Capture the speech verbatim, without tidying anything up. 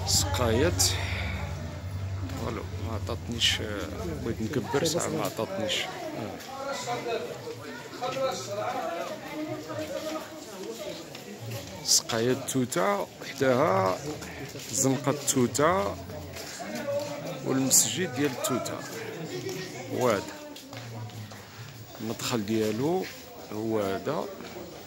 سقايات. فوالا ما عطاتنيش، بغيت نكبر ساعة ما عطاتنيش. سقايات توتا وحداها زنقة توتا والمسجد ديال توتا. هو هذا المدخل ديالو، هو هذا.